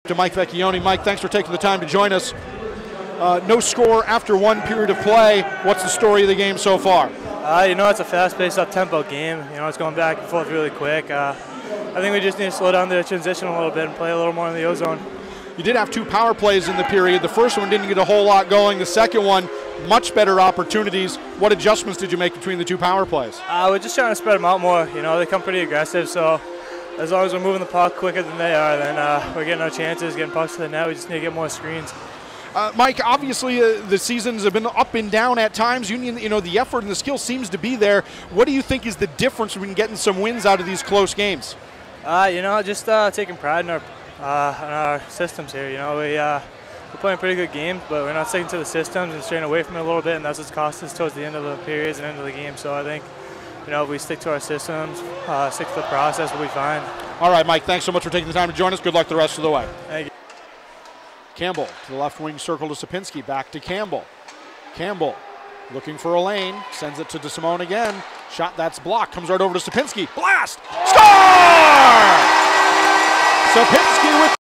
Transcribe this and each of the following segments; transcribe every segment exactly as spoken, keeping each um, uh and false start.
To Mike Vecchione. Mike, thanks for taking the time to join us. Uh, no score after one period of play. What's the story of the game so far? Uh, you know, it's a fast-paced, up-tempo game. You know, it's going back and forth really quick. Uh, I think we just need to slow down the transition a little bit and play a little more in the O-zone. You did have two power plays in the period. The first one didn't get a whole lot going. The second one, much better opportunities. What adjustments did you make between the two power plays? Uh, we're just trying to spread them out more. You know, they come pretty aggressive, so as long as we're moving the puck quicker than they are, then uh, we're getting our chances, getting pucks to the net. We just need to get more screens. Uh, Mike, obviously uh, the seasons have been up and down at times. Union, you know, the effort and the skill seems to be there. What do you think is the difference between getting some wins out of these close games? Uh, you know, just uh, taking pride in our uh, in our systems here. You know, we uh, we're playing pretty good games, but we're not sticking to the systems and straying away from it a little bit, and that's what's cost us towards the end of the periods and end of the game. So I think, you know, if we stick to our systems, uh, stick to the process, we'll be fine. All right, Mike, thanks so much for taking the time to join us. Good luck the rest of the way. Thank you. Campbell to the left wing circle to Sapinski, back to Campbell. Campbell looking for a lane, sends it to DeSimone again. Shot that's blocked, comes right over to Sapinski. Blast! Score! Sapinski with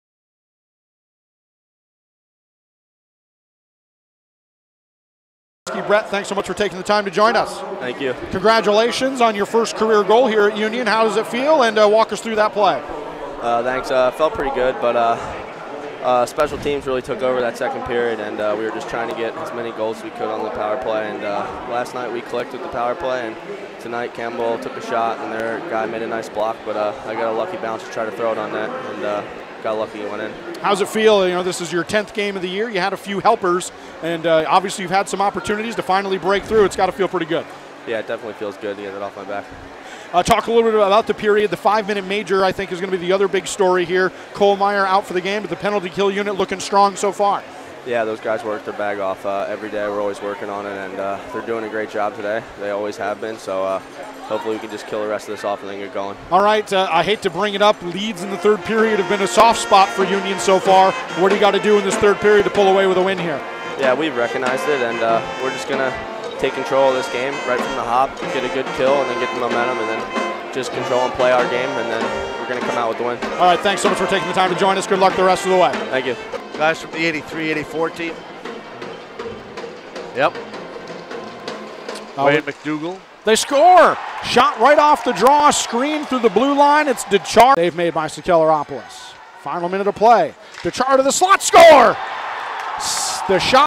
Brett, thanks so much for taking the time to join us. Thank you. Congratulations on your first career goal here at Union. How does it feel? And uh, walk us through that play. Uh, thanks. Uh, felt pretty good, but uh, uh, special teams really took over that second period, and uh, we were just trying to get as many goals as we could on the power play. And uh, last night we clicked with the power play, and tonight Campbell took a shot, and their guy made a nice block. But uh, I got a lucky bounce to try to throw it on net, and uh, got lucky it went in. How's it feel? You know, this is your tenth game of the year. You had a few helpers, and uh, obviously you've had some opportunities to finally break through. It's got to feel pretty good. Yeah, it definitely feels good to get it off my back. Uh, talk a little bit about the period. The five-minute major, I think, is going to be the other big story here. Cole Meyer out for the game, but the penalty kill unit looking strong so far. Yeah, those guys work their bag off uh, every day. We're always working on it, and uh, they're doing a great job today. They always have been, so uh, hopefully we can just kill the rest of this off and then get going. All right, uh, I hate to bring it up. Leads in the third period have been a soft spot for Union so far. What do you got to do in this third period to pull away with a win here? Yeah, we've recognized it, and uh, we're just going to take control of this game right from the hop, get a good kill, and then get the momentum, and then just control and play our game, and then we're going to come out with the win. All right, thanks so much for taking the time to join us. Good luck the rest of the way. Thank you. Guys from the eighty-three eighty-four team. Yep. Oh, Wade McDougal. They score! Shot right off the draw, screen through the blue line. It's Dechar. They've made by Sakeleropoulos. Final minute of play. Dechar to the slot, score! The shot.